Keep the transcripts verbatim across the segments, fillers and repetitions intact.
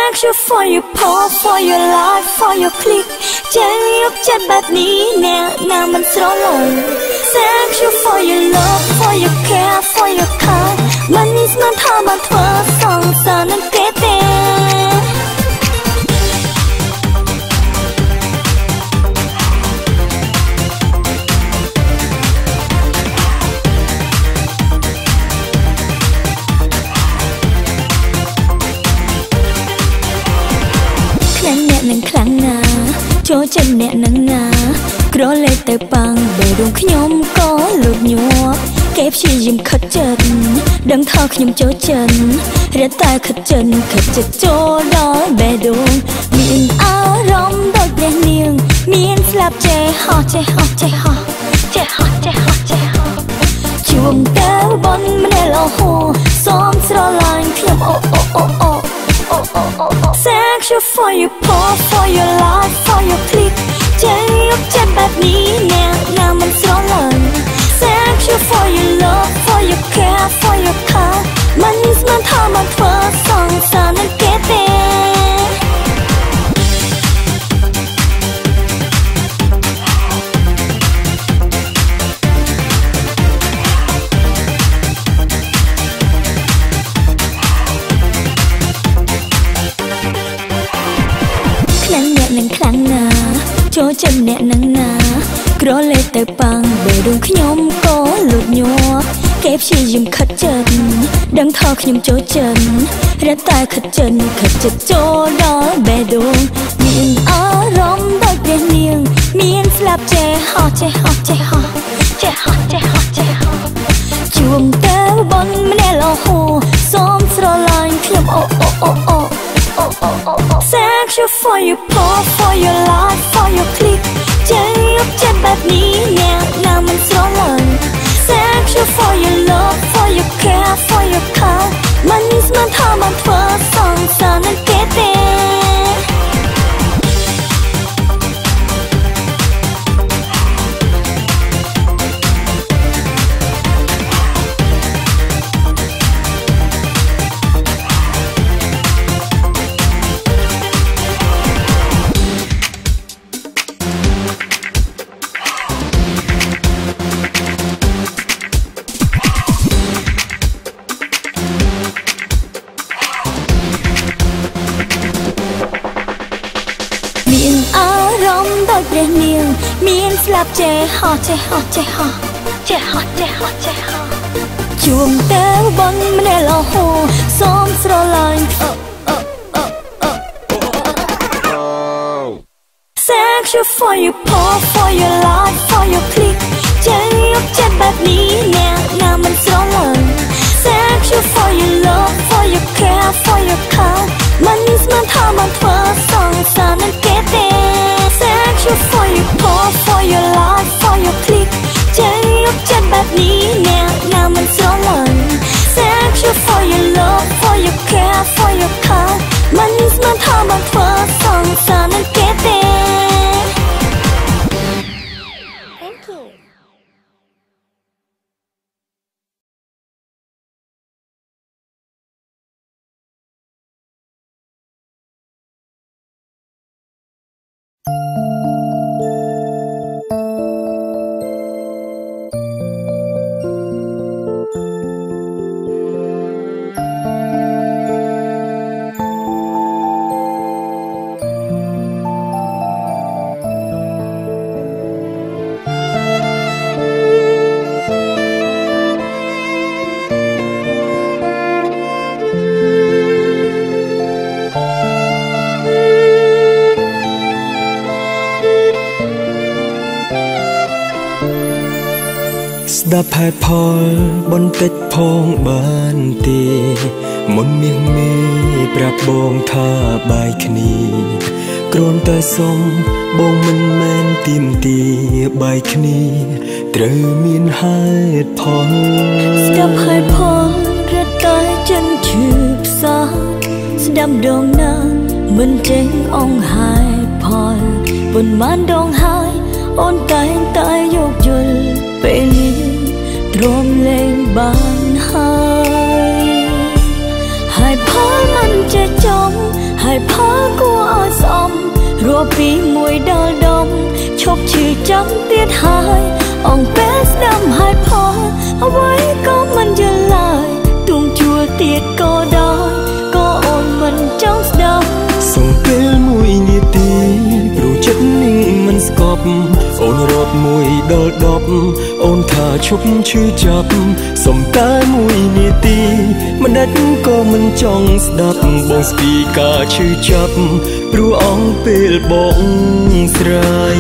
Sexual for your paw, for your life, for your click ใจยกจัดแบบนี้แนวนางมันสโลว์ Sexual for your love, for your care, for your kind มันนี่มันทำมันเธอสองสารนั้นเก๋เต้หนึ่งครั้งนาโจจันแน่นังนากรอเลยแต่ปังเบดงขยมก็หลุดยัวเก็บชียิ้มขัดจันดังทอขยมโจจันเรียตายขัดจันขัดจัดโจดอยเบดงมีอารมณ์โดดเด่นเนียงมีนสลับใจหอใจหอใจหอใจหอใจหอใจหอช่วงเต้าบนมันได้ละหัวซ้อมสโลว์ไลน์ขยมโอโอโอโอSexual for your paw, for your life, for your click ใจยกจัดแบบนี้แนวนางมันสโลว์ Sexual for your love, for your care, for your kind มันนี่มันทำมันเธอสองสารนั้นเก๋เต้หนึ่งครั้งนาโจจันแน่นังนากรอเลยแต่ปังเบดงขยมก็หลุดยัวเก็บชียิ้มขัดจันดังทอขยมโจจันเรียตายขัดจันขัดจัดโจดอยเบดงมีอารมณ์โดดเด่นเนียงมีนสลับใจหอใจหอใจหอใจหอใจหอใจหอช่วงเต้าบนมันได้ละหัวซ้อมสโลว์ไลน์ขยมโอโอโอโอSexual for your paw, for your life, for your click ใจยกจัดแบบนี้แนวนางมันสโลว์ Sexual for your love, for your care, for your kind มันนี่มันทำมันเธอสองสารนั้นเก๋เต้เรียนเนียงมีนสลับใจหอใจหอใจหอใจหอใจหอใจหอช่วงเต้าบนมันได้ละหัวซ้อมสโลว์ไลน์ Sexual for your paw, for your life, for your click ใจยกจัดแบบนี้แนวนางมันสโลว์ Sexual for your love, for your care, for your kind มันนี่มันทำมันเธอสองสารนั้นเก๋เต้Sexual for your paw, for your life, for your click ใจยกจัดแบบนี้แนวนางมันสโลว์ Sexual for your love, for your care, for your kind มันนี่มันทำมันเธอสองสารนั้นเก๋เต้ Thank you ดับแผดพอลบนติดพงบานตีมนเมียงมีปรับบงท่าใบคณีกรวนแต่สมบงมันแมนติมตีใบคณีเตรมีนให้พอลดับแผดพอลระตายจนชืบสาสดับดงนามันเจงองหายพอลบนมันดงหายอ่อนตายตายยกยุลไปลีตรมเลงบานหายหายพอมันจะจม hai phá của ai xóm rùa bí mùi đào đông chốc chữ trắng tiết hai ông bé đâm hai phá ở với có mình trở lại tuồng chùa tiết có đói có ôn mình trong đông sông bê mùi nhẹ tí rùa chất ninh mình scop ôn rọt mùi đào đọp ôn thả chúc chữ chập sông cái mùi nhẹ tí mình đất có mình trong đập bông speaker chữ chập rùa ong bê bông srai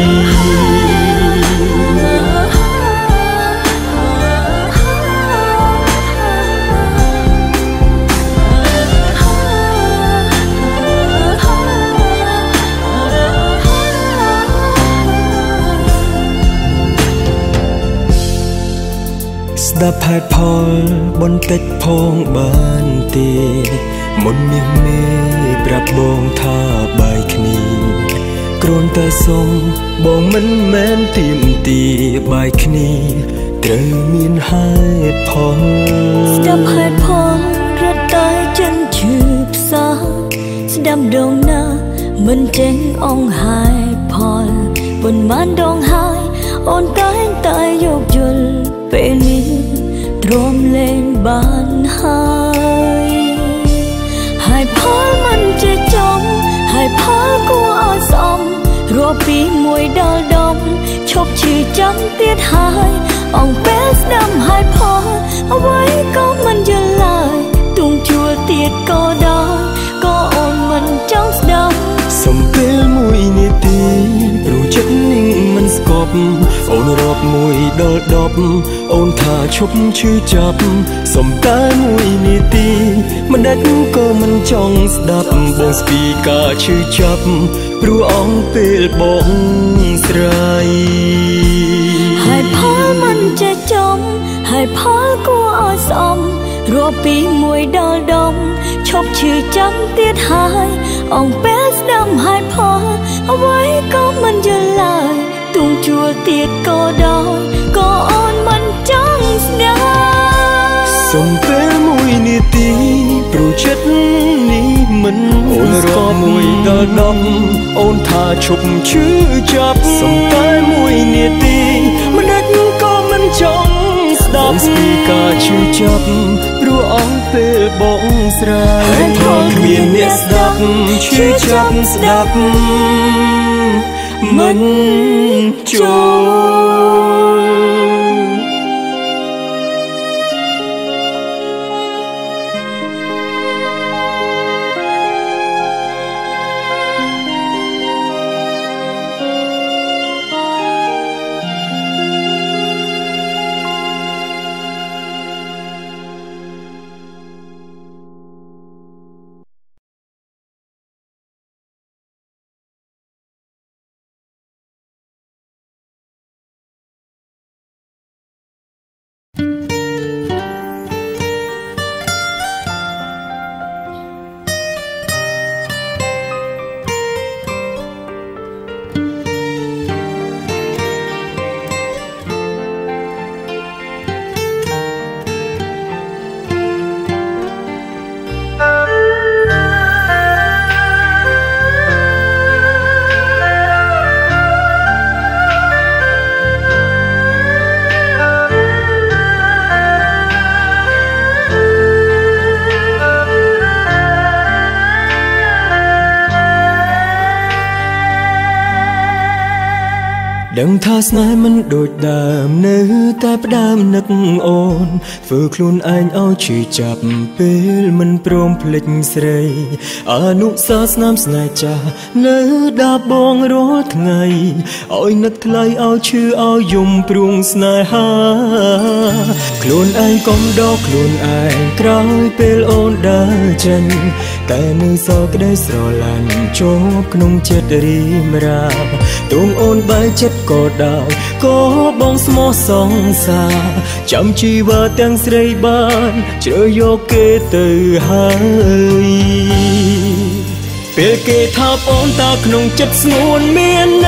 ดับหายพอลบนเต็กพงบานตีมนเมียงเมปรับบงท่าใบคณีกรนตาทรงบงมันแม้นตีมตีใบคณีเตรมีนหายพอลดับหายพอลรัดตายจนชืบซาสดับดงนามันเจงองหายพอลบนมันดงหายอ่อนตายตายยกยุลเป็นนี้ตรวมเล่นบานหายหายพอมันจะจมหายพอกูอาสมรัวปีมวยดาวดมชกชื่อจำเตียดหายอ่องเป๊สดำหายพอเอาไว้ก็มันจะลายตุงชัวเตียดก็ได้ก็อ่อนมันจังดำสมเปลมวยนิตีรู้จักนิ่งมันสกบโอนรอบมวยดอดอบโอนท่าชบชื่อจับสมตามวยนิตีมันดัดก็มันจ้องสดับบงสปีกาชื่อจับรู้อ่องเปลบงสไรหายพอมันจะจมหายพอกูอาสมรัวปีมวยดอดมชกชื่อจำเตียดหายอ่องเป๊สดำหายพอเอาไว้ก็มันจะลายตุงชัวเตียดก็ได้ก็อ่อนมันจังดาสมเปลมวยนิตีปรูชัดนี้มันโอนรอบมวยดอดมโอนท่าชุบชื่อจับสมเปลมวยนิตีมันดัดก็มันจ้องดับสปีกาชื่อจับรัวอ่องเปลบงสรายทองเมียนเนสดับชื่อจับสดับมันโจดังท่าสนายมันโดดดามเนื้อแต่ประดามนักโอนฝืนคลุนอายเอาชื่อจับเปลมันโปรมพลิกเสยอนุสาสนามสนายจ่าเนื้อดาบองรถไงเอานักทลายเอาชื่อเอายมปรุงสนายหาคลุนอายก้มดอกคลุนอายกลายเปลโอนดาจันแต่เนื้อสอกได้สรลันโจบขนมเจ็ดริมราตรงโอนใบเจ็ดก็ได้ก็บองสมอสองสาจำชีว่าแต่งสไรบ้านเจอโยเกเตอหายเปลเกทาปอนตาขนมจัดสงวนเมียนนักบอง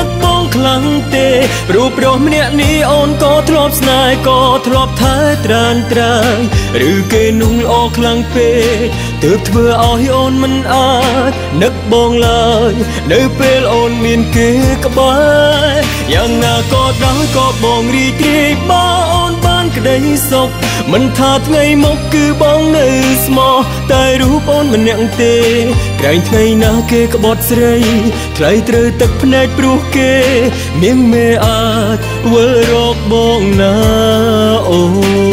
ខ្លាំងទេព្រោះប្រុសម្នាក់នេះអូនក៏ធ្លាប់ស្នេហ៍ក៏ធ្លាប់ថែត្រានត្រាញឬគេនោះល្អខ្លាំងពេកទើបធ្វើឲ្យអូនមិនអាចនឹកបងឡើយនៅពេលអូនមានគេក្បែរយ៉ាងណាក៏ដោយក៏បងរីករាយបើអូនបានក្តីសុខមិនថាថ្ងៃមុខគឺបងនៅស្មោះតែរូបអូនម្នាក់ទេក្រែងថ្ងៃណាគេក្បត់ស្រីថ្លៃត្រូវទឹកភ្នែកព្រោះគេមៀងមេអាចវិលរកបងណាអូ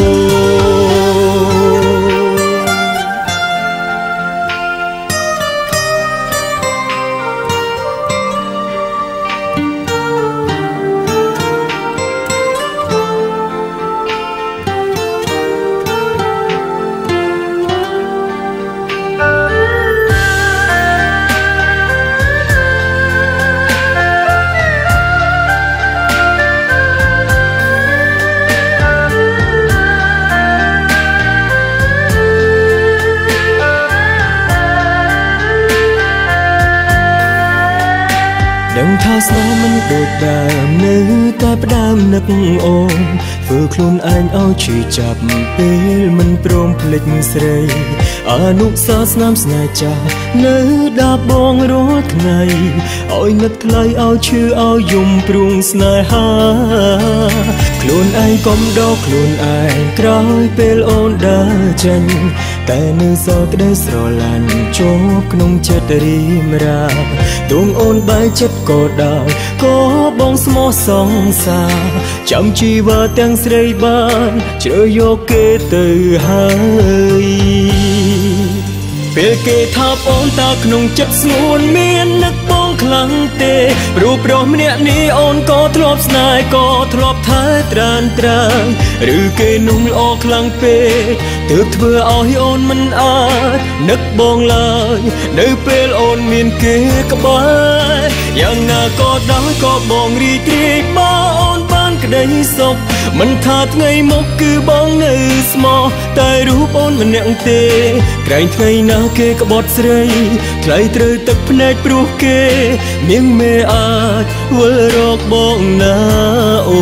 ដឹងថាស្នេហ៍មិនដូចដើមនៅតែផ្ដើមនឹកអូនធ្វើខ្លួនឯងឲ្យឈឺចាប់ពេលមិនព្រមភ្លេចស្រីអនុសាសនាស្នេហ៍ចាស់នៅដាប់បងរាល់ថ្ងៃឲ្យនឹកថ្លៃឲ្យឈឺឲ្យយំព្រួងស្នេហាខ្លួនឯងកុំដកខ្លួនឯងក្រោយពេលអូនដើរចេញតែនៅសល់ក្តីស្រឡាញ់ជាប់ក្នុងចិត្តរីមរាទងអូនបែកចិត្តក៏ដោយក៏បងស្មោះសងសាចាំជីវិតទាំងស្រីបានជ្រើសយកគេទៅហើយពេលគេថាបងតើក្នុងចិត្តស្ងួនមាននឹកបងខ្លាំងទេព្រោះប្រុសម្នាក់នេះអូនក៏ធ្លាប់ស្នេហ៍ក៏ធ្លាប់ថែត្រានត្រាញឬគេនោះល្អខ្លាំងពេកទើបធ្វើឲ្យអូនមិនអាចនឹកបងឡើយនៅពេលអូនមានគេក្បែរយ៉ាងណាក៏ដោយក៏បងរីករាយបើអូនបានក្តីសុខមិនថាថ្ងៃមុខគឺបងនៅស្មោះតែរូបអូនម្នាក់ទេក្រែងថ្ងៃណាគេក្បត់ស្រីថ្លៃត្រូវទឹកភ្នែកព្រោះគេមៀងមេអាចវិលរកបងណាអូ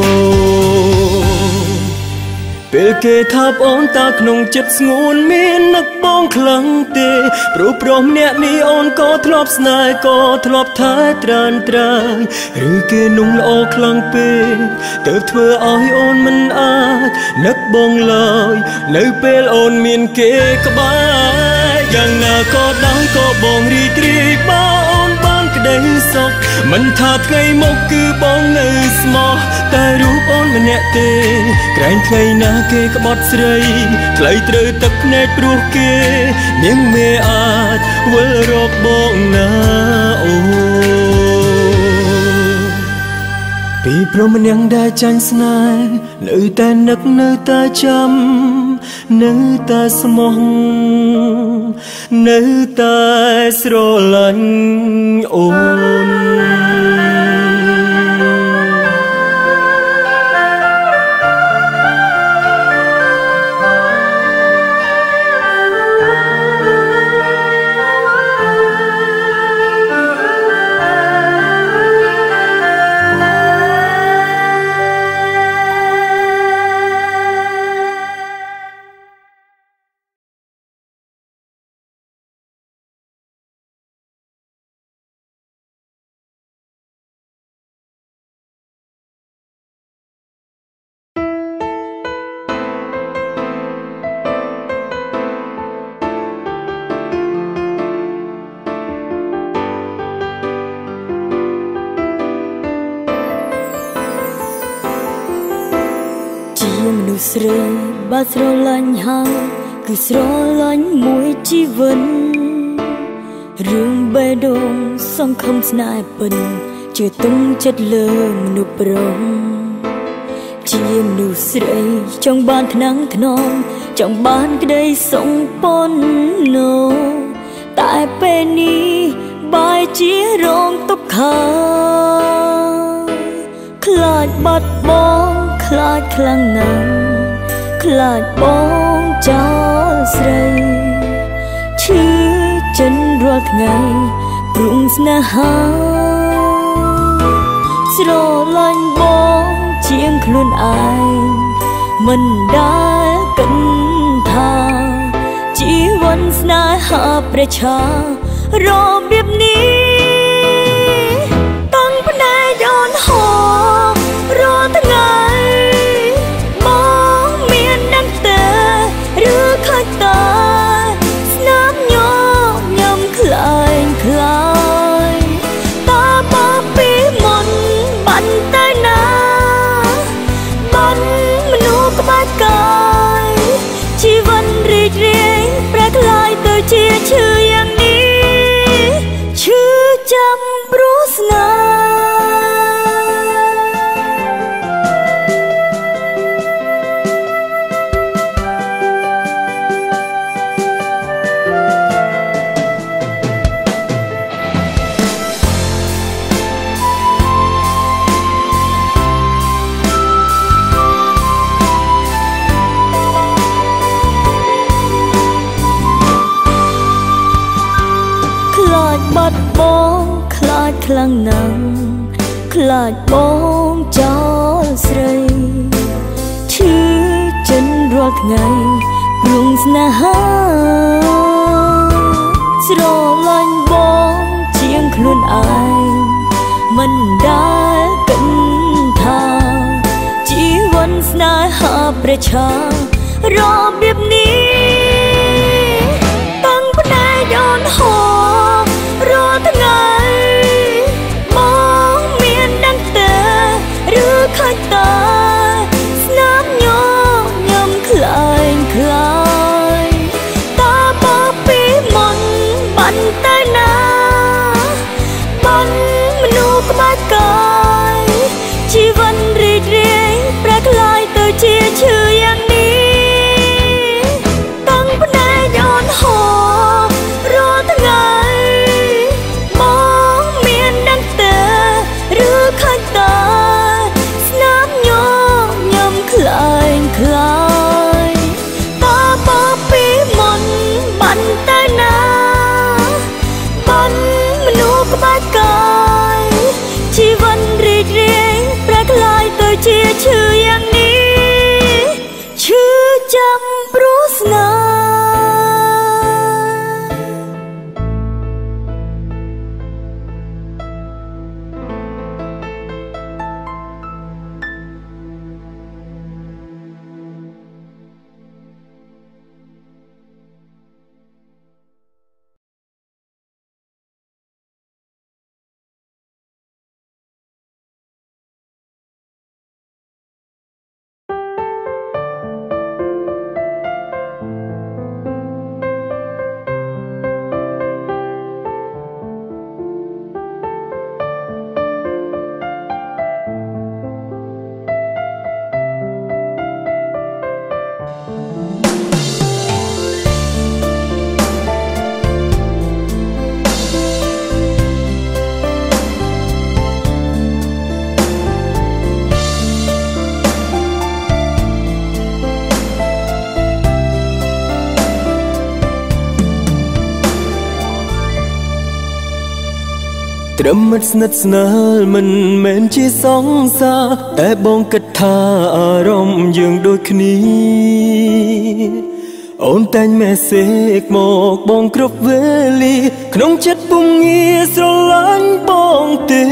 ពេលគេថាអូនតើក្នុងចិត្តស្ងួនមាននឹកបងខ្លាំងទេព្រោះប្រុសម្នាក់នេះអូនក៏ធ្លាប់ស្នេហ៍ក៏ធ្លាប់ថែត្រានត្រាញឬគេនោះល្អខ្លាំងពេកទើបធ្វើឲ្យអូនមិនអាចនឹកបងឡើយនៅពេលអូនមានគេក្បែរយ៉ាងណាក៏ដោយក៏បងរីករាយបើអូនបានក្តីសុខមិនថាថ្ងៃមុខគឺបងនៅស្មោះតែរូបអូនម្នាក់ទេក្រែងថ្ងៃណាគេក្បត់ស្រីថ្លៃត្រូវទឹកភ្នែកព្រោះគេមៀងមេអាចវិលរកបងណាអូពីព្រមនាងដែលចាញ់ស្នេហ៍នៅតែនឹកនៅតែចាំនៅតែស្មោះនៅតែស្រឡាញ់អូនស្រីបើស្រឡាញ់ហើយគឺស្រឡាញ់មួយជីវិតរឿងបេះដូងសង្ឃឹមស្នេហ៍ពិនជឿទុំចិត្តលើមនុស្សប្រុសជាមនុស្សស្រីចង់បានថ្នាំងថ្នមចង់បានក្តីសងប៉ុនណូតែពេលនេះបែរជារងទុក្ខខ្លាចបាត់បង់ខ្លាចខ្លាំងណាស់ខ្លាចបងចោលស្រីឈឺចិនរាល់ថ្ងៃព្រុងស្នេហាស្រឡាញ់បងជាងខ្លួនឯងមិនដែលគិតថាជីវិតស្នេហាប្រឆារបៀបនេះតាំងផ្នែកអូនហោរាល់ថ្ងៃបងមានដឹងទេឬខិតតាស្នាមញញឹមខ្លាយខ្លាយតាបពីមុនបាត់ទៅណាបាត់មនុស្សក្បែរកាយជីវិតរីករាយប្រែក្លាយទៅជាឈឺយ៉ាងនេះឈឺចាំព្រោះស្នេហ៍បាត់បងខ្លាចខ្លាំងណាស់ខ្លាចបងចោលស្រីឈឺចិនរាល់ថ្ងៃព្រងស្នេហាស្រឡាញ់បងជាងខ្លួនឯងមិនដែលគិតថាជីវិតស្នេហាប្រឆារបៀបនេះតាំងផ្នែកអូនហោរាល់ថ្ងៃបងមានដឹងទេឬខិតតាស្នាមញញឹមខ្លាយខ្លាយតាបពីមុនបាត់ទៅណាបាត់មនុស្សក្បែរកាយជីវិតរីករាយប្រែក្លាយទៅជាឈឺយ៉ាងនេះតាំងផ្នែកអូនហោរាល់ថ្ងៃបងមានដឹងទេឬខិតតាស្នាមញញឹមខ្លាយខ្លាយតាបពីមុនបាត់ទៅណាបាត់មនុស្សក្បែរកាយជីវិតរីករាយប្រែក្លាយទៅជាឈឺយ៉ាងនេះឈឺចាំព្រោះស្នេហ៍ត្រឹមមិត្តស្និទ្ធស្នាលមិនមែនជាសង្សារតែបងគិតថាអារម្មណ៍យើងដូចគ្នាអូនតែងមេសេកមកបងគ្រប់វេលាក្នុងចិត្តពុំងាស្រឡាញ់បងទេ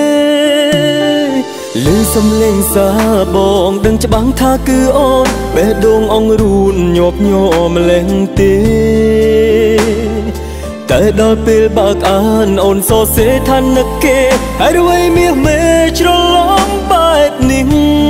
លឺសំឡេងសាបងដឹងច្បាស់ថាគឺអូនបេះដូងអង្រួនញាប់ញ័រម្លេះទេតែដល់ពេលបើកអានអូនសរសេរថានឹកគេហើយអ្វីមាសមេច្រឡំបែបនេះ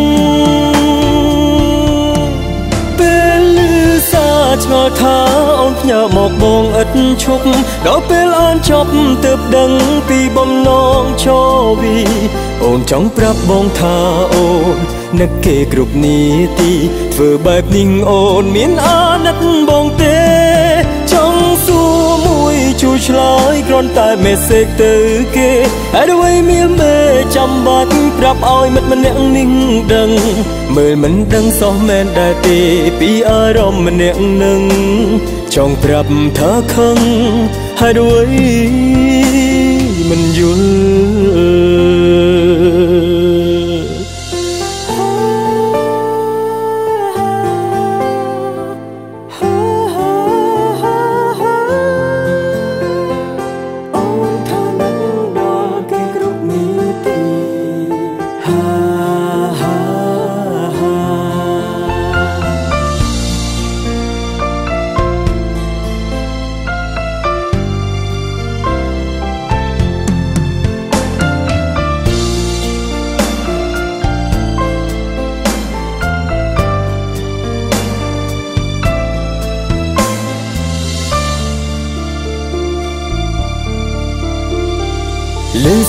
ពេលលឺសារឆ្ងល់ថាអូនផ្ញើមកបងឥតឈប់ដល់ពេលអានចប់ទើបដឹងពីបំណងឈវីអូនចង់ប្រាប់បងថាអូននឹកគេគ្រប់នាទីធ្វើបែបនេះអូនមានអាណិតបងទេចង់សួរមួយជួយឆ្លើយគ្រាន់តែមេសេចទៅគេហើយអ្វីមានមេចាំបាច់ប្រាប់ឲ្យមិត្តម្នាក់នេះដឹងមើលមិនដឹងសោះមែនដែរទេពីអារម្មណ៍ម្នាក់នឹងចង់ប្រាប់ថាខឹងហើយអ្វីមិនយល់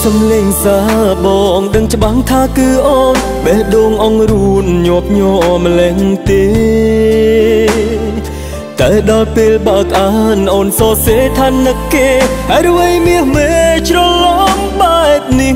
សំលេងសាបងដឹងច្បាស់ថាគឺអូនបេះដូងអងរូនញាប់ញ័រម្លេះទេតែដល់ពេលបើកអានអូនសរសេរថានឹកគេហើយអ្វីមាសមេច្រឡំបែបនេះ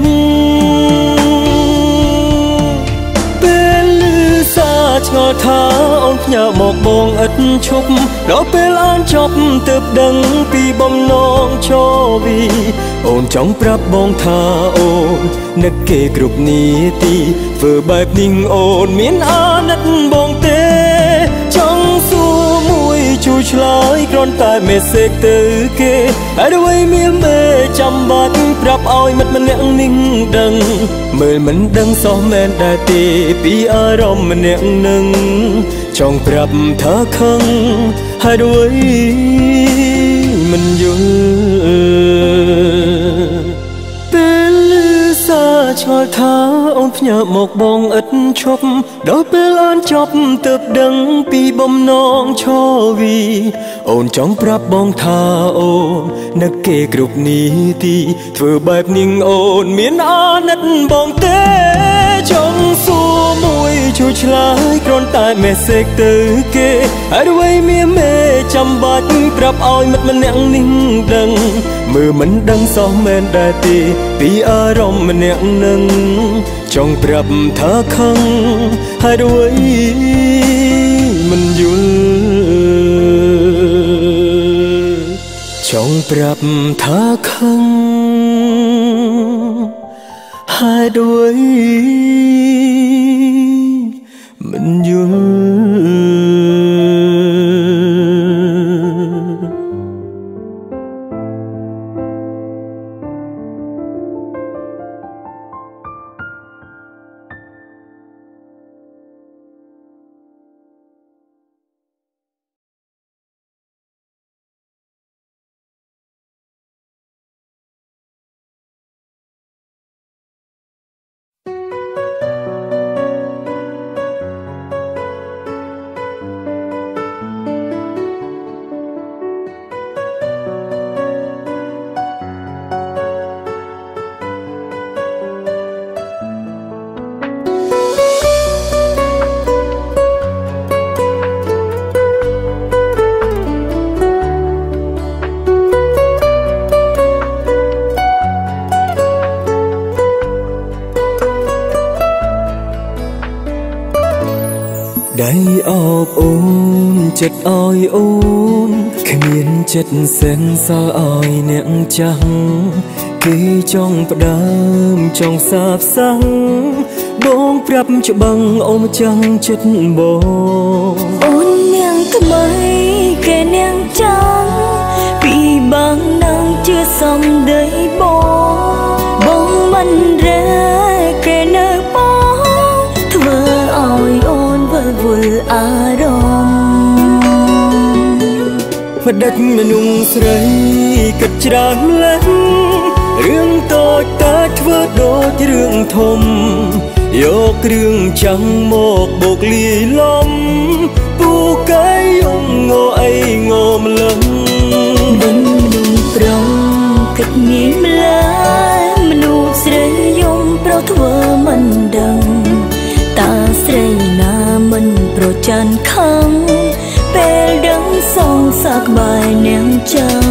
ពេលឮសារឆ្ងល់ថាអូនផ្ញើមកបងឥតឈប់ដល់ពេលអានចប់ទើបដឹងពីបំណងចវីអូនចង់ប្រាប់បងថាអូននឹកគេគ្រប់នាទីធ្វើបែបនេះអូនមានអាណិតបងទេចង់សួរមួយជួយឆ្លើយគ្រាន់តែមេសេចទៅគេហើយអ្វីមានមេចាំបាច់ប្រាប់ឲ្យមិត្តម្នាក់នេះដឹងមើលមិនដឹងសោះមែនដែរទេពីអារម្មណ៍ម្នាក់នឹងចង់ប្រាប់ថាខឹងហើយអ្វីមិនយល់ពេលឮសារឆ្ងល់ថាអូនផ្ញើមកបងឥតឈប់ដល់ពេលអានចប់ទើបដឹងពីបំណងឆវីអូនចង់ប្រាប់បងថាអូននឹកគេគ្រប់នាទីធ្វើបែបនេះអូនមានអាណិតបងទេចង់សួរមួយជួយឆ្លើយគ្រាន់តែមេសេចទៅគេហើយអ្វីមានមេចាំបាច់ប្រាប់ឲ្យមិត្តម្នាក់នេះដឹងមើលមិនដឹងសោះមែនដែរទេពីអារម្មណ៍ម្នាក់នឹងចង់ប្រាប់ថាខឹងហើយអ្វីមិនយល់ចង់ប្រាប់ថាខឹងហើយអ្វីមិនយល់ដៃអបអូនចិត្តឲ្យអូនគ្មានចិត្តសិនសល់ឲ្យអ្នកចាស់គេចង់ផ្ដើមចង់សាបសាំងបងប្រាប់ច្បាំងអូនចាំងចិត្តបងអូននាងថ្មីគេនាងចាំពីបងនឹងជឿសំដីបងបងមិនរែគេនៅបងធ្វើឲ្យអូនវល់វល់អារម្មណ៍ផ្ដាច់មនុស្សស្រីគិតច្រើនម្លេះរឿងតូចតែធ្វើដូចរឿងធំយកគ្រឿងចាំងមកបូកលាយលំពូកែយំងអីងម្លឹងមិនមនុស្សប្រុសគិតងាយម្ល៉េះមនុស្សស្រីយំប្រុសធ្វើមិនដឹងតើស្រីណាមិនប្រច័ណ្ឌខឹងពេលដឹងសងសាក្បែរនាងចឹង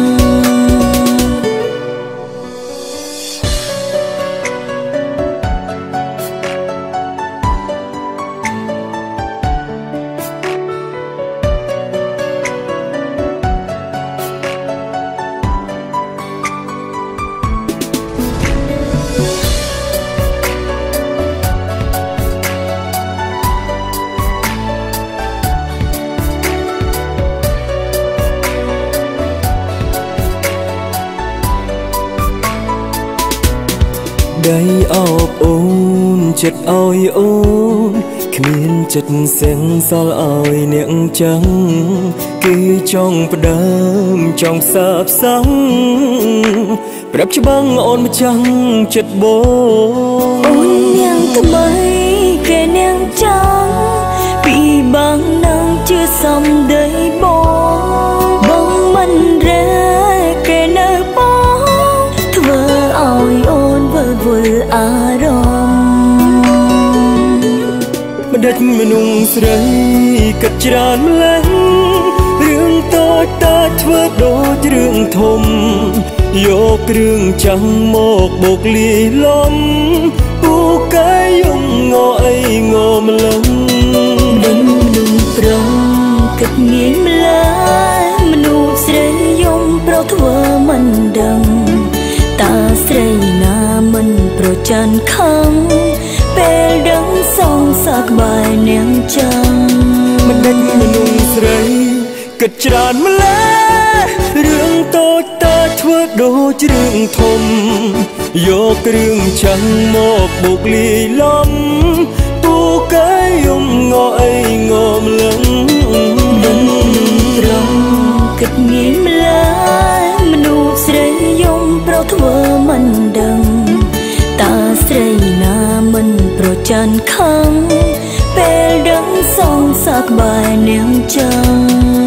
ដៃអបអូនចិត្តឲ្យអូនគ្មានចិត្តសែងសល់ឲ្យអ្នកចឹងគេចង់ផ្ដើមចង់សាបសាំងប្រាប់ច្បាំងអូនម្ចាំងចិត្តបងអូននាងថ្មីគេនាងចាំពីបងនឹងជឿសំដីបងបងមិនរែគេនៅបងធ្វើឲ្យអូចមនុស្សស្រីគិតច្រើនម្ល៉េះរឿងតូចតាចធ្វើដូចរឿងធំយកគ្រឿងចាំងមកបោកលាយលំពូកែយំងអីងម្លឹងមិនមនុស្សប្រងគិតងាយម្ល៉េះមនុស្សស្រីយំប្រធ្វើមិនដឹងតើស្រីណាមិនប្រច័ណ្ឌខំពេលដឹងសងសើក្បែរនាងចាំងមិនដឹងមនុស្សស្រីគិតច្រើនម្ល៉េះរឿងតូចតាចធ្វើដូចរឿងធំយកគ្រឿងចាំងមកបោកលាយលំពូកែយំងអីងម្លឹងដឹងត្រង់គិតងាយម្ល៉េះមនុស្សស្រីយំប្រធ្វើមិនដឹងតើស្រីណាមិនប្រច័ណ្ឌខំពេលដឹងសងសើក្បែរនាងចាំង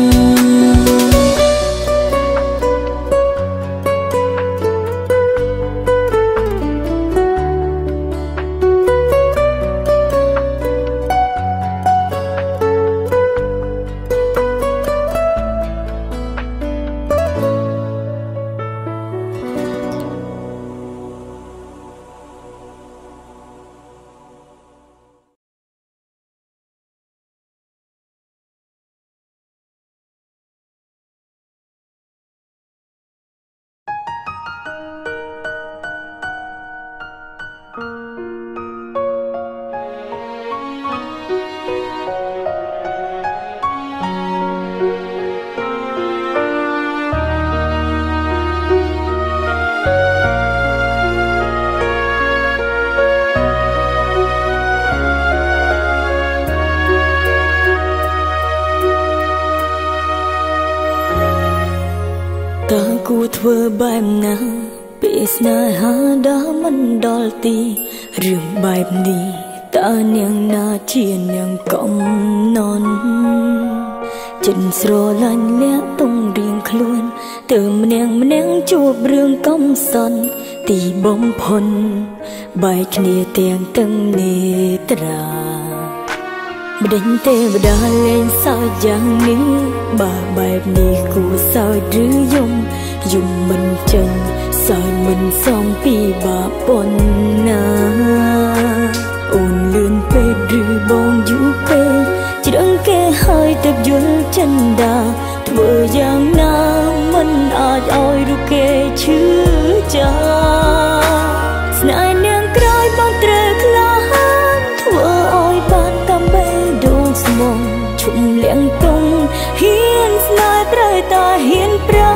តើគួរធ្វើបែបណាពេលស្នេហាដល់មិនដល់ទីរឿងបែបនេះតើនាងណាជានាងកំណន់ចិនស្រឡាញ់លាក់តុងរៀងខ្លួនទើម្នាក់ម្នាក់ជួបរឿងកំសត់ទីបំផុនបែកគ្នាទាំងទាំងនេត្រាម្ដេចទេវតាលែងសើចយ៉ាងនេះបើបែបនេះគួរសើចឬយំយំមិនចេញសើចមិនសមពីបាប៉ុនណាអូនលឿនពេកឬបងយូរពេកជ្រឹងគេហើយទៅយល់ចិនដាធ្វើយ៉ាងណាមិនអាចឲ្យរូបគេឈឺចាស្នេហ៍នាងក្រោយបងត្រូវក្លាហានធ្វើឲ្យបានតាមបេះដូងស្មងឈុំលៀងពងហ៊ានស្នេហ៍ត្រូវតែហ៊ានប្រា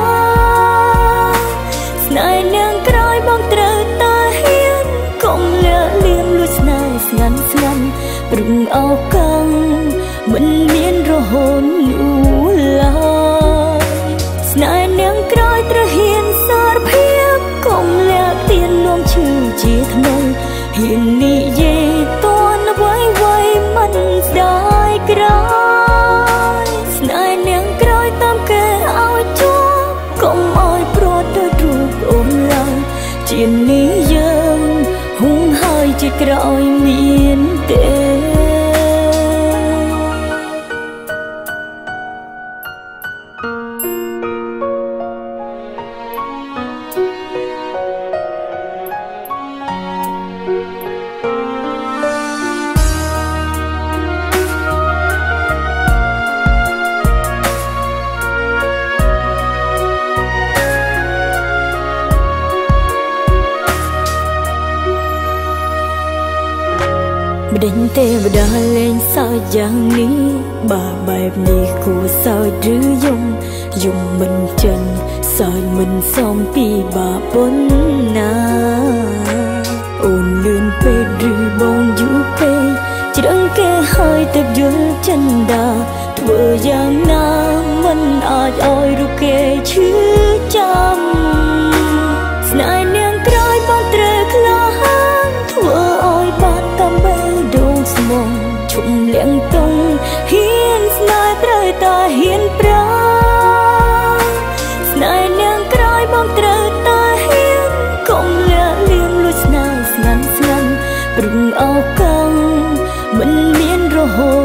ស្នេហ៍នាងក្រោយបងត្រូវតែហ៊ានកុំលាក់លៀមលួចស្នេហ៍ស្ងាត់ស្ងាត់ព្រឹងអោកាំងមិនមានរហូតនោះឡើយស្នេហ៍នាងក្រោយត្រូវហ៊ានសារភាពកុំលាក់ទៀនលំឈឺជាថ្មីហ៊ាននិយាយតន់អ្វីអ្វីមិនស្ដាយក្រោយស្នេហ៍នាងក្រោយតាមគេឲ្យជួបកុំឲ្យប្រត់ទៅរូបអូនឡើយជានេះយើងហុងហើយជាក្រោយមានទេម្ដេចទេវតាលែងសើចយ៉ាងនេះបើបែបនេះគួរសើចឬយំយំមិនចេញសើចមិនសមពីបាប៉ុនណាអូនលឿនពេកឬបងយូរពេកជ្រឹងគេហើយទៅយល់ចិនដាធ្វើយ៉ាងណាមិនអាចឲ្យរូបគេឈឺចាំស្នេហ៍នាងក្រោយបងត្រូវក្លាហានធ្វើឲ្យបានតាមបេះដូងស្មងឈុំលៀងតុងហ៊ានស្នេហ៍ត្រូវតែហ៊ានប្រាស្នេហ៍នាងក្រោយបងត្រូវតែហ៊ានកុំលាក់លៀមលួចស្នេហ៍ស្ងាត់ស្ងាត់ព្រឹងអោកាំងមិនមានរហូ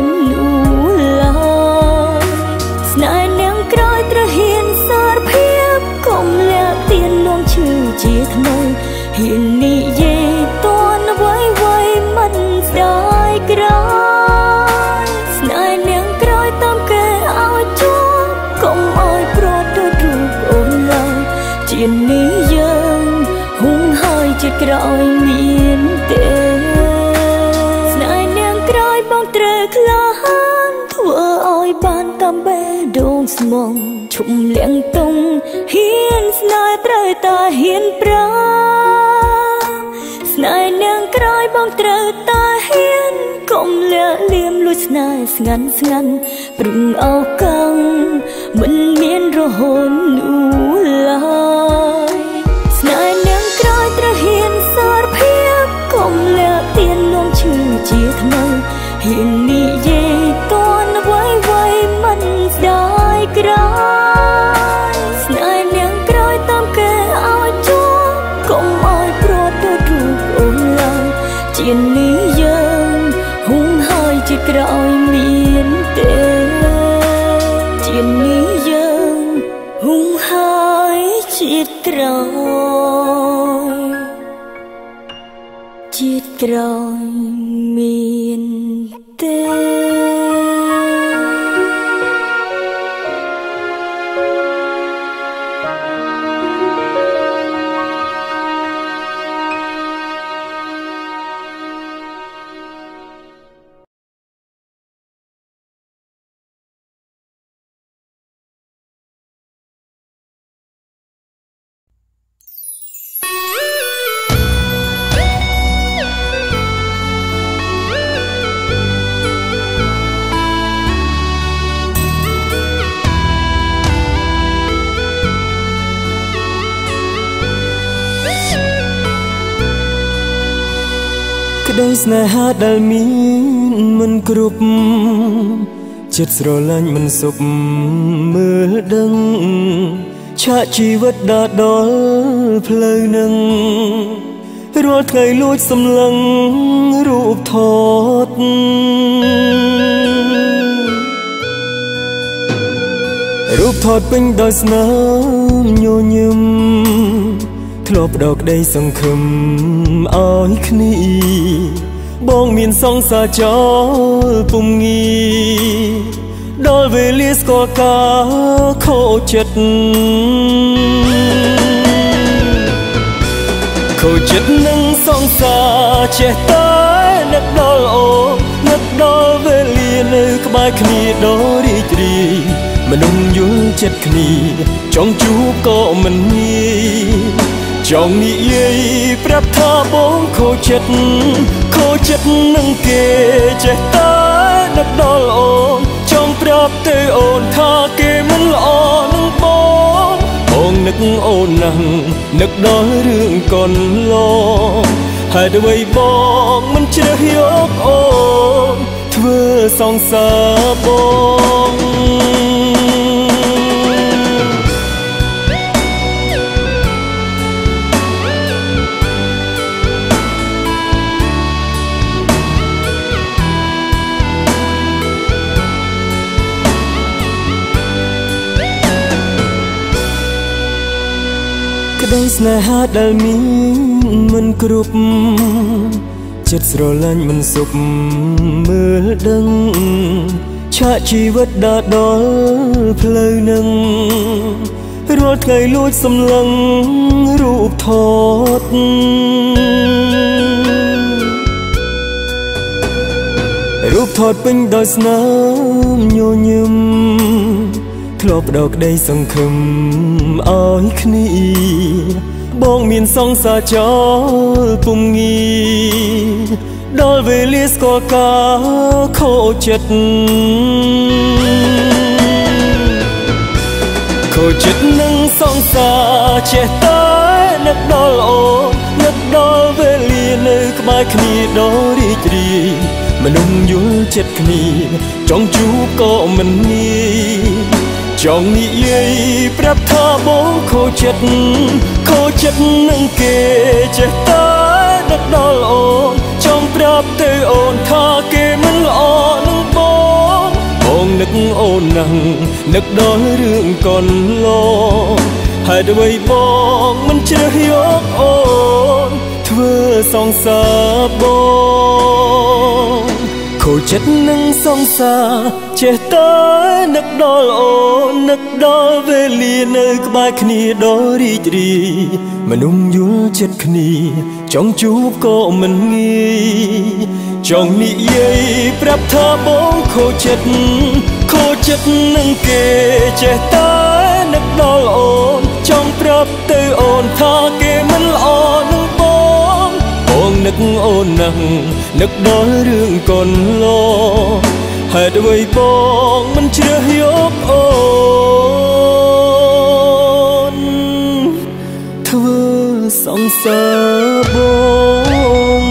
ជានេះយើងហួងហើយជាក្រោយមានទេស្នេហ៍នាងក្រោយបងត្រូវក្លាហានធ្វើឲ្យបានតាមបេះដូងស្មងឈុំលៀងតុងហ៊ានស្នេហ៍ត្រូវតែហ៊ានប្រាស្នេហ៍នាងក្រោយបងត្រូវតែហ៊ានកុំលាក់លៀមលួចស្នេហ៍ស្ងាត់ស្ងាត់ព្រឹងអោកងមិនមានរហូតនោះឡើយស្នេហ៍នាងក្រោយត្រូវហ៊ានសារភាពកុំលាក់ទៀននោមឈឺជាថ្មីហ៊ាននិយាយតន់អ្វីអ្វីមិនស្ដាយក្រោយស្នេហ៍នាងក្រោយតាមគេឲ្យជួបកុំឲ្យប្រត់ទៅរូបអូនឡើយជានេះយើងហួងហើយជាក្រោយមានទេជានេះយើងហួងហើយជាក្រោយជាក្រោយមានទេក្តីស្នេហាដែលមានមិនគ្រប់ចិត្តស្រឡាញ់មិនសុខមើលដឹងឆាកជីវិតដល់ដល់ផ្លូវនឹងរាល់ថ្ងៃលួចសម្លឹងរូបថតរូបថតពេញដោយស្នាមញញឹមធ្លាប់ដកក្តីសង្ឃឹមឲ្យគ្នាបងមានសង្សារចោលពុំងាដល់វេលាស្គាល់ការខូចចិត្តខូចចិត្តនឹងសង្សារចេះតែនឹកដល់អូននឹកដល់វេលានៅក្បែរគ្នាដ៏រីករាយមនុស្សយល់ចិត្តគ្នាចង់ជួបក៏មិនងាយចង់និយាយប្រាប់ថាបងខូចចិត្តខូចចិត្តនឹងគេចេះតែនឹកដល់អូនចង់ប្រាប់ទៅអូនថាគេមិនល្អនឹងបងបងនឹកអូនណាស់នឹកដល់រឿងកូនឡងហេតុអ្វីបងមិនជ្រើសយកអូនធ្វើសង្សារបងក្តីស្នេហាដែលមានមិនគ្រប់ចិត្តស្រឡាញ់មិនសុខមើលដឹងឆាកជីវិតដល់ដល់ផ្លូវនឹងរាល់ថ្ងៃលួចសម្លឹងរូបថតរូបថតពេញដោយស្នាមញញឹមធ្លាប់ដកក្តីសង្ឃឹមឲ្យគ្នាបងមានសង្សារចោលពុំងាដល់វេលាស្គាល់ការខូចចិត្តខូចចិត្តនឹងសង្សារចេះតែនឹកដល់អូននឹកដល់វេលានៅក្បែរគ្នាដ៏រីករាយមនុស្សយល់ចិត្តគ្នាចង់ជួបក៏មិនងាយចង់និយាយប្រាប់ថាបងខូចចិត្តខូចចិត្តនឹងគេចេះតែនឹកដល់អូនចង់ប្រាប់ទៅអូនថាគេមិនល្អនឹងបងបងនឹកអូនណាស់នឹកដល់រឿងកូនឡងហេតុអ្វីបងមិនជ្រើសយកអូនធ្វើសង្សារបងខូចចិត្តនឹងសង្សារចេះតែនឹកដល់អូននឹកដល់វេលានៅក្បែរគ្នាដ៏រីករាយមនុស្សយល់ចិត្តគ្នាចង់ជួបក៏មិនងាយចង់និយាយប្រាប់ថាបងខូចចិត្តខូចចិត្តនឹងគេចេះតែនឹកដល់អូនចង់ប្រាប់ទៅអូនថាគេមិនល្អនឹងបងបងនឹកអូនណាស់នឹកដល់រឿងកូនឡហេតុអ្វីបងមិនជ្រើសយកអូនធ្វើសង្សារបង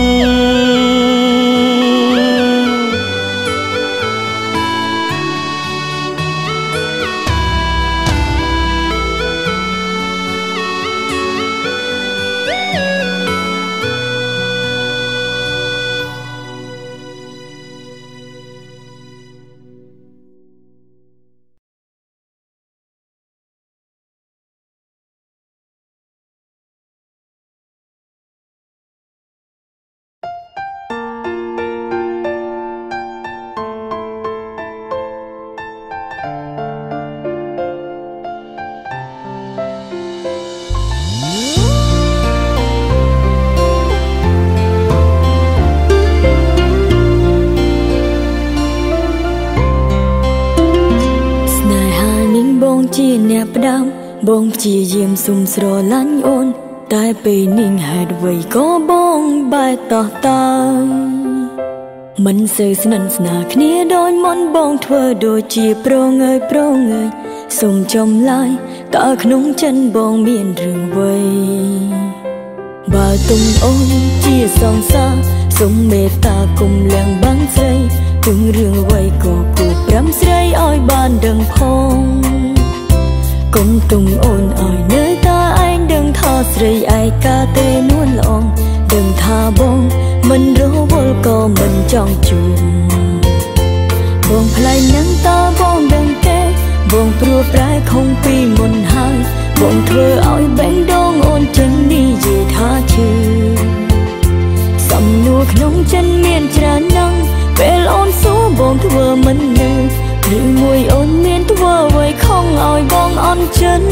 ជាអ្នកផ្ដាំបងព្យាយាមសុំស្រឡាញ់អូនតែពេលនេះហេតុអ្វីក៏បងបែកតោះតើមិនសូវស្និទ្ធស្នាលគ្នាដូចមុនបងធ្វើដូចជាប្រងើយប្រងើយសុំចំឡាយតើក្នុងចិនបងមានរឿងអ្វីបើទុំអូនជាសង្សារសុំមេត្តាគុំលៀងបាំងស្រីទាំងរឿងអ្វីក៏គួរប្រាំស្រីឲ្យបានដឹងផងកុំទុំអូនឲ្យនៅតែឯងដឹងថាស្រីឯកាទេនួនល្អងដឹងថាបងមិនរវល់ក៏មិនចង់ជួបបងផ្លែនឹងតើបងដឹងទេបងព្រោះប្រែខំពីមុនហើយបងធ្វើឲ្យបេះដូងអូនចេញនិយាយថាឈឺសំណួរក្នុងចិនមានច្រើនណាស់ពេលអូនសួរបងធ្វើមិនលឺឬមួយអូនមានធ្វើអ្វីខំឲ្យបងអន់ចិត្ត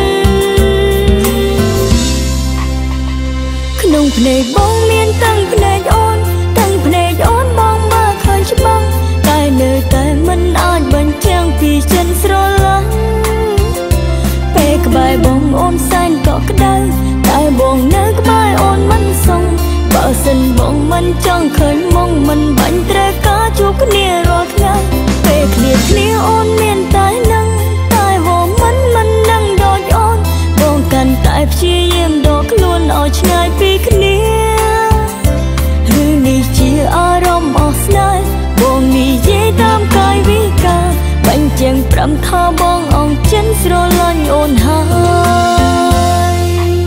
ក្នុងភ្នែកបងមានតាំងភ្នែកអូនតាំងភ្នែកអូនបងមើលឃើញច្បាស់តែនៅតែមិនអាចបញ្ចាំងពីចិត្តស្រឡាញ់ពេលក្បែរបងអូនសែនក៏ក្តៅតែបងនៅក្បែរអូនមិនសុំបើសិនបងមិនចង់ឃើញមកមិនបាញ់ត្រូវការជួបគ្នារាល់ថ្ងៃពេលគ្នាគ្នាអូនមានតែនឹងតែហូរមិនមិននឹងដូចអូនបងកាន់តែព្យាយាមដកខ្លួនឲ្យឆ្ងាយពីគ្នាឬនេះជាអារម្មណ៍អស់ស្នេហ៍បងនិយាយតាមកាយវិការបាញ់ជាងប្រាំថាបងអងចិនស្រឡាញ់អូនហើយ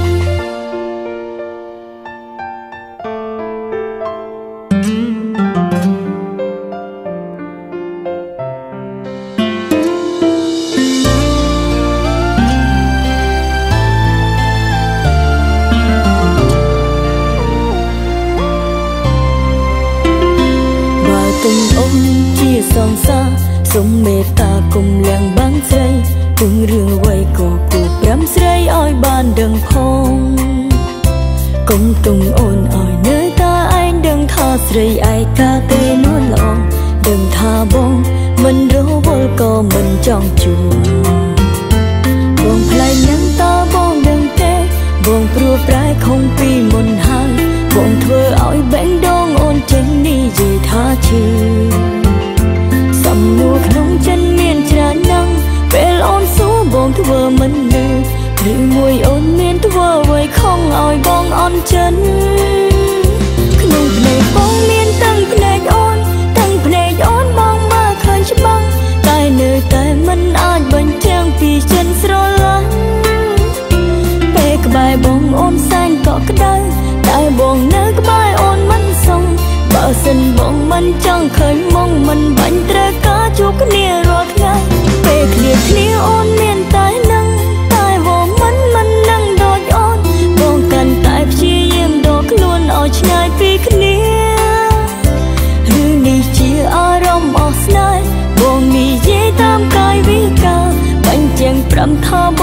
សង្សារសុំមេត្តាគុំលៀងបាំងស្រីទាំងរឿងអ្វីក៏គួរប្រាំស្រីឲ្យបានដឹងផងគុំទុំអូនឲ្យនៅតែឯងដឹងថាស្រីឯកាទេនួនល្អដឹងថាបងមិនរវល់ក៏មិនចង់ជួបបងផ្លែនឹងតើបងដឹងទេបងព្រោះប្រែខំពីមុនហើយបងធ្វើឲ្យបេះដូងអូនចេញនិយាយថាឈឺសំណួរក្នុងចិនមានច្រើនណាស់ពេលអូនសួរបងធ្វើមិនលឺឬមួយអូនមានធ្វើអ្វីខំឲ្យបងអន់ចិត្តក្នុងភ្នែកបងមានតាំងភ្នែកអូនតាំងភ្នែកអូនបងមើលឃើញច្បាស់តែនៅតែមិនអាចបញ្ចាំងពីចិត្តស្រឡាញ់ពេលក្បែរបងអូនសែនក៏ក្តៅតែបងនៅក្បែរអូនមិនសុំបើសិនបងមិនចង់ឃើញមកមិនបាញ់ត្រូវការជួបគ្នារាល់ำท่อบ